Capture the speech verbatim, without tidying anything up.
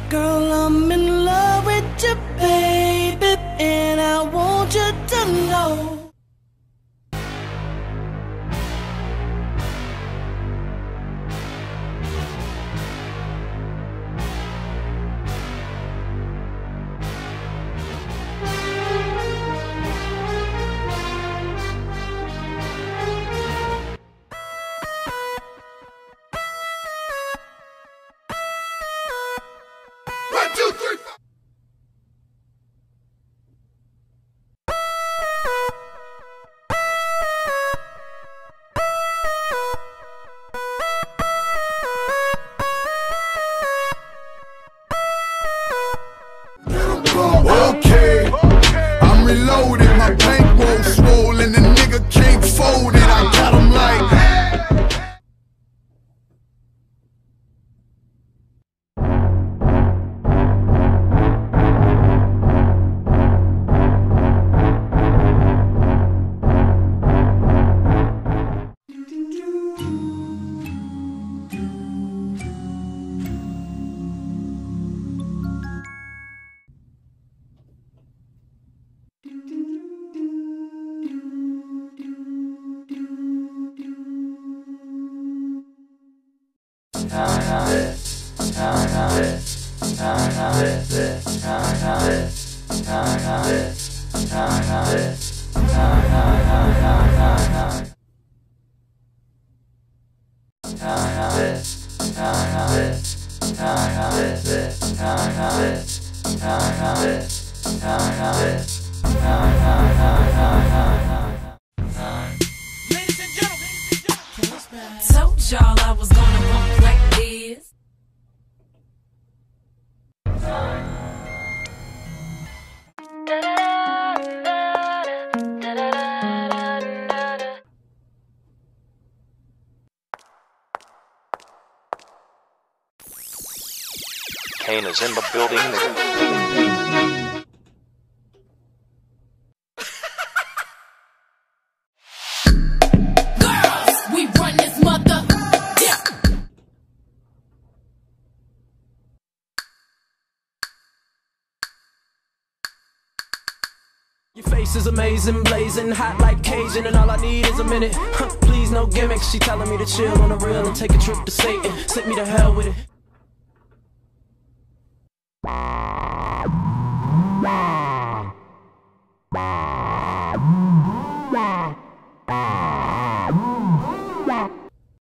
Girl, I'm in love with you, baby, and I want you to know. One, two, three, four. Okay, I'm reloaded, my bankroll swollen, the nigga can't fold it, I got him like Told y'all I was gonna bump like this. Kane is in the building. Girls, we run this mother. Yeah. Your face is amazing, blazing, hot like Cajun, and all I need is a minute. Huh, please, no gimmicks. She telling me to chill on the real and take a trip to Satan. Send me to hell with it.